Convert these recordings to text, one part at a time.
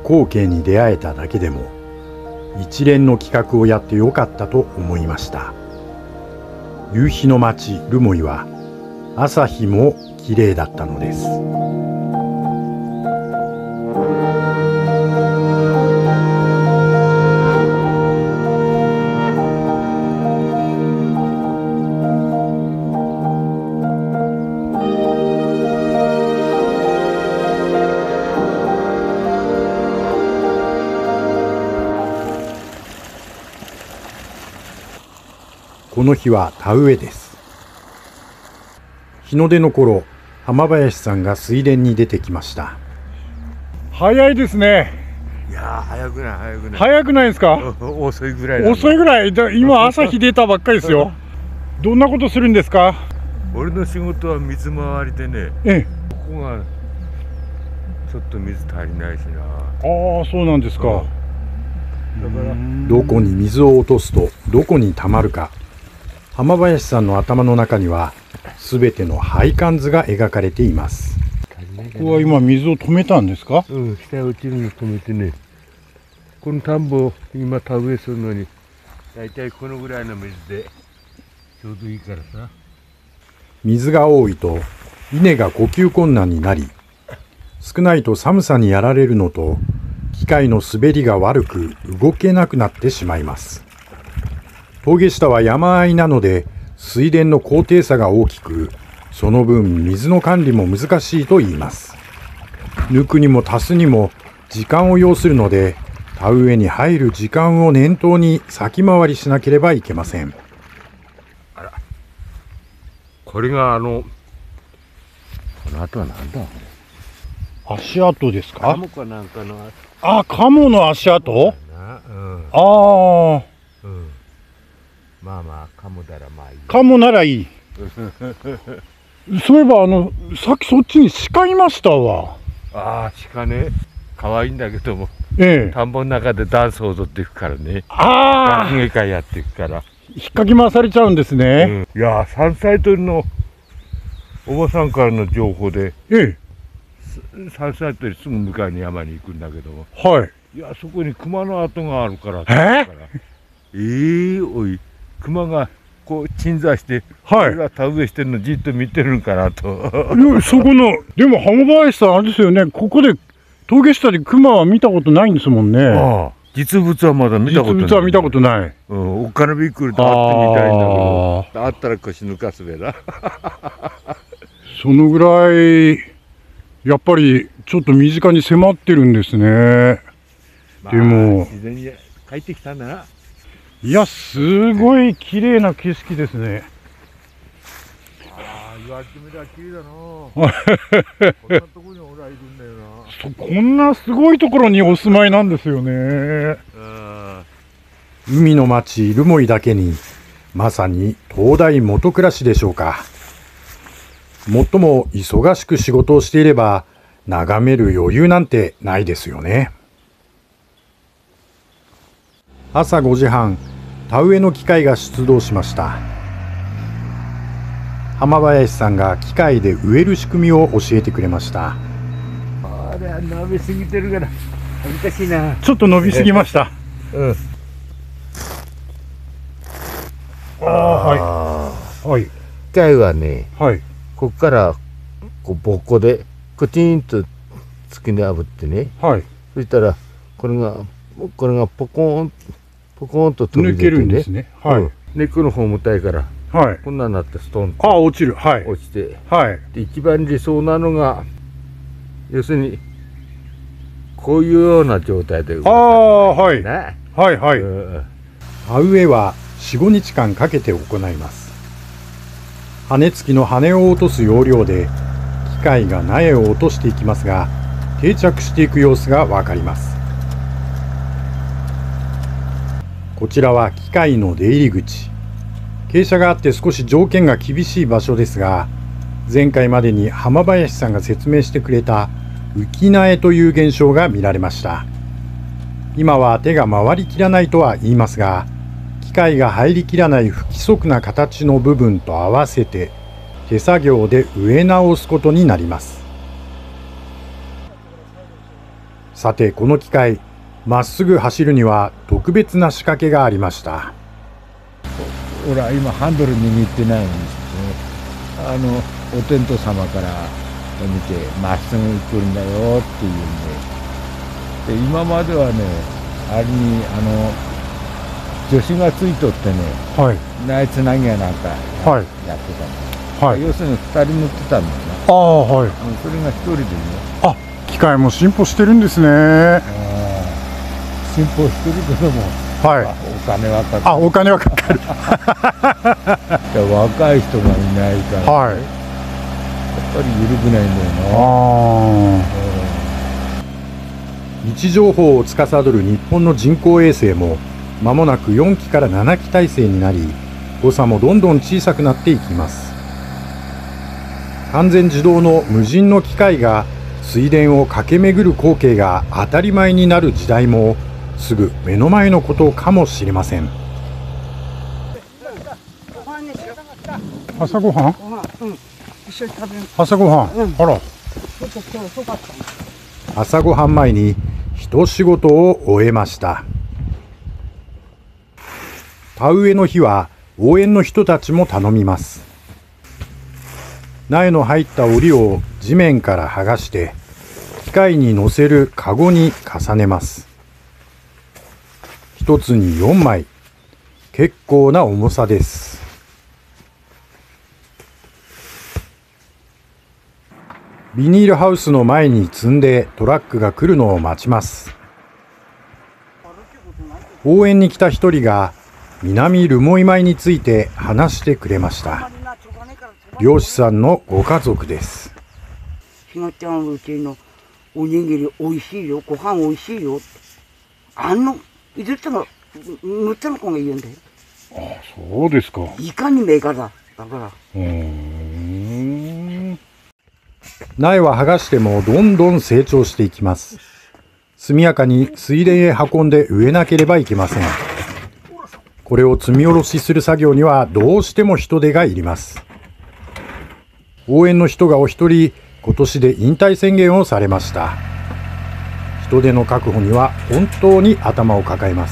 光景に出会えただけでも一連の企画をやってよかったと思いました。夕日の町留萌は朝日も綺麗だったのです。この日は田植えです。日の出の頃、浜林さんが水田に出てきました。早いですね。 いやー、早くない早くない。 早くないですか？ 遅いぐらい。 遅いぐらい。今朝日出たばっかりですよ。どんなことするんですか？ 俺の仕事は水回りでね。ここがちょっと水足りないしな。 ああ、そうなんですか。だからどこに水を落とすとどこにたまるか。浜林さんの頭の中にはすべての配管図が描かれています。ここは今水を止めたんですか？ うん、下へ落ちるの止めてね。この田んぼを今田植えするのにだいたいこのぐらいの水でちょうどいいからさ。 水が多いと稲が呼吸困難になり、少ないと寒さにやられるのと機械の滑りが悪く動けなくなってしまいます。峠下は山あいなので水田の高低差が大きく、その分水の管理も難しいと言います。抜くにも足すにも時間を要するので、田植えに入る時間を念頭に先回りしなければいけません。 あら、これがこの後は何だ？ 足跡ですか？ カモかなんかの。 あ、カモの足跡？うん、ああ、 うん。まあまあ、カモならまあいい。 カモならいい。そういえばさっきそっちに鹿いましたわ。 ああ、鹿ね。可愛いんだけども。田んぼの中でダンスを踊っていくからね。 ああ。 学芸会やっていくから。 引っかき回されちゃうんですね。 いやー、山菜採りのおばさんからの情報で。山菜採りすぐ向かいに山に行くんだけども。 はい。 いや、そこに熊の跡があるから。おい。熊がこう鎮座して、俺が田植えしてるのじっと見てるんかなと。 そこの、でも浜林さんあれですよね、ここで峠下で熊は見たことないんですもんね。 ああ、実物はまだ見たことない。 実物は見たことない。 おっかなびっくりと会ってみたいんだけど、会ったら腰抜かすべな。 そのぐらい、やっぱりちょっと身近に迫ってるんですね。でも、 自然に帰ってきたんだな。 いや、すごい綺麗な景色ですね。 ああ、言われてみれば綺麗だな。こんなところに俺はいるんだよな。 こんなすごいところにお住まいなんですよね。海の町留萌だけに、まさに灯台元暮らしでしょうか。もっとも忙しく仕事をしていれば、眺める余裕なんてないですよね。朝5時半、田植えの機械が出動しました。浜林さんが機械で植える仕組みを教えてくれました。 あれは伸びすぎてるから恥ずかしいな。 ちょっと伸びすぎました。 はい。機械はね、ここからこうぼっこでコチンと突き破ってね。そしたらこれがポコンと飛び出てね。根っこの方重たいから、こんなになってストンと落ちる。 落ちて、で一番理想なのが要するにこういうような状態で動かすんだね。 田植えは 4,5 日間かけて行います。羽付きの羽を落とす要領で機械が苗を落としていきますが、定着していく様子がわかります。こちらは機械の出入り口。傾斜があって少し条件が厳しい場所ですが、前回までに浜林さんが説明してくれた浮き苗という現象が見られました。今は手が回りきらないとは言いますが、機械が入りきらない不規則な形の部分と合わせて手作業で植え直すことになります。 さてこの機械、まっすぐ走るには特別な仕掛けがありました。 俺は今ハンドル握ってないんですけど、お天道様から見てまっすぐ来るんだよっていうんで、今まではね、あれに助手がついとってね、 はい、 ナイツ投げやなんかやってたの、はい、要するに2人乗ってたんだよね。ああ、はい。それが1人でね。 あ、機械も進歩してるんですね。 進歩してるけども、はい、お金はかかる。 あ、お金はかかる。 若い人がいないから、はい、やっぱり緩くないんだよな。 位置情報を司る日本の人工衛星も間もなく4機から7機体制になり、誤差もどんどん小さくなっていきます。完全自動の無人の機械が水田を駆け巡る光景が当たり前になる時代もすぐ目の前のことかもしれません。朝ごはん？一緒に食べる。朝ごはん？あら。朝ごはん前に一仕事を終えました。田植えの日は応援の人たちも頼みます。苗の入った檻を地面から剥がして機械に乗せるカゴに重ねます。一つに4枚、結構な重さです。ビニールハウスの前に積んでトラックが来るのを待ちます。応援に来た一人が南留萌米について話してくれました。漁師さんのご家族です。 ひがちゃん、うちのおにぎりおいしいよ、ご飯おいしいよ。5つの6つの子が言うんだよ。 ああ、そうですか。 いかに銘柄だから。 苗は剥がしてもどんどん成長していきます。速やかに水田へ運んで植えなければいけません。これを積み下ろしする作業にはどうしても人手がいります。応援の人がお一人、今年で引退宣言をされました。人手の確保には本当に頭を抱えます。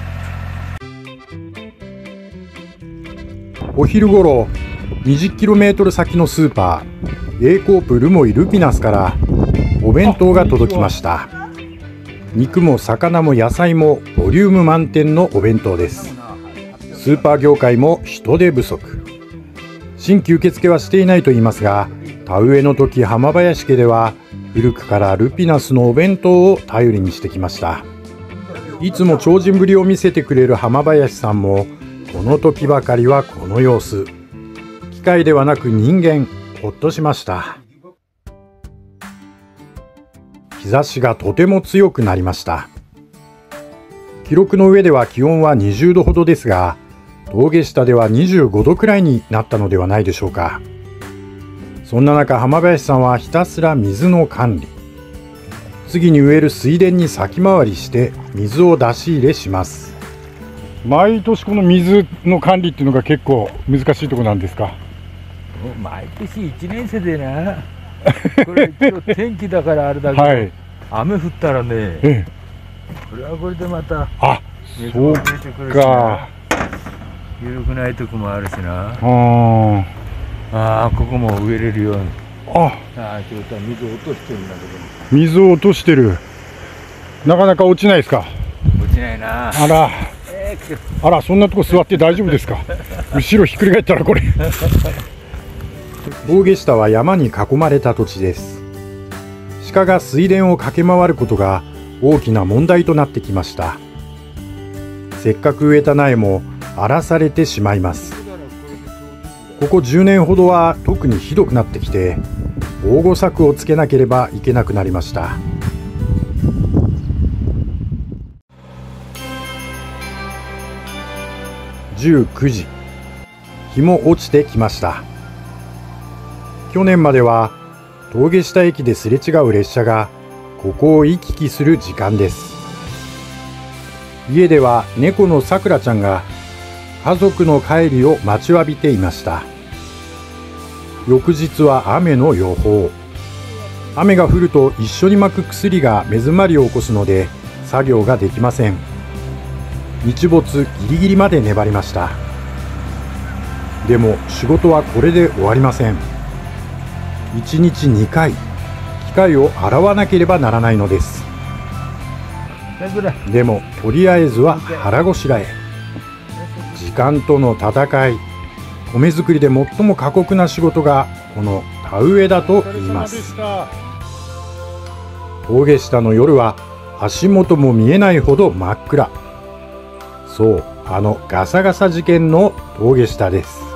お昼ごろ、20km 先のスーパー、Aコープ留萌ルピナスからお弁当が届きました。肉も魚も野菜もボリューム満点のお弁当です。スーパー業界も人手不足。新規受付はしていないと言いますが、田植えの時浜林家では古くからルピナスのお弁当を頼りにしてきました。いつも超人ぶりを見せてくれる浜林さんもこの時ばかりはこの様子。機械ではなく人間、ほっとしました。日差しがとても強くなりました。記録の上では気温は20度ほどですが、峠下では25度くらいになったのではないでしょうか。そんな中、浜林さんはひたすら水の管理。次に植える水田に先回りして水を出し入れします。毎年この水の管理っていうのが結構難しいところなんですか？ 毎年1年生でな。これ天気だからあれだけど、はい、雨降ったらね、これはこれでまたそうか、 緩くないとこもあるしな。ここも植えれるように。ちょっと水を落としてるんだけど。 水を落としてる。なかなか落ちないですか？ 落ちないな。 あら、そんなとこ座って大丈夫ですか？後ろひっくり返ったらこれ。峠下は山に囲まれた土地です。鹿が水田を駆け回ることが大きな問題となってきました。せっかく植えた苗も荒らされてしまいます。ここ10年ほどは特にひどくなってきて、防護柵をつけなければいけなくなりました。19時、日も落ちてきました。去年までは峠下駅ですれ違う列車がここを行き来する時間です。家では猫のさくらちゃんが家族の帰りを待ちわびていました。翌日は雨の予報。 雨が降ると一緒に撒く薬が目詰まりを起こすので作業ができません。日没ギリギリまで粘りました。でも仕事はこれで終わりません。1日2回機械を洗わなければならないのです。でもとりあえずは腹ごしらえ。時間との戦い。米作りで最も過酷な仕事がこの田植えだと言います。峠下の夜は足元も見えないほど真っ暗。そう、あのガサガサ事件の峠下です。